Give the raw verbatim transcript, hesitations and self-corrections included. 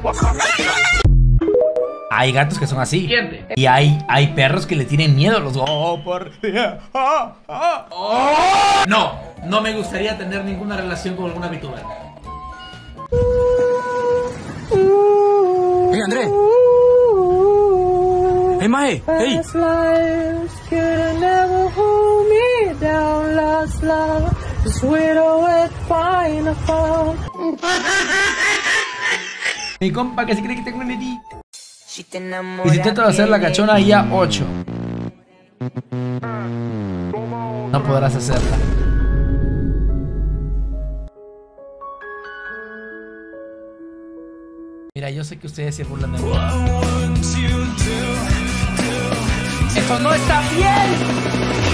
Hay gatos que son así. Siguiente. Y hay, hay perros que le tienen miedo a los... Oh, por... Ah, ah. Oh, no, no me gustaría tener ninguna relación con alguna VTuber. Hey, Andrés. Hey, Mae. Hey. Mi compa que se cree que tengo un edit. Y si trato de hacer la cachona ahí a ocho, no podrás hacerla. Mira, yo sé que ustedes se burlan de mí. ¡Eso no está bien!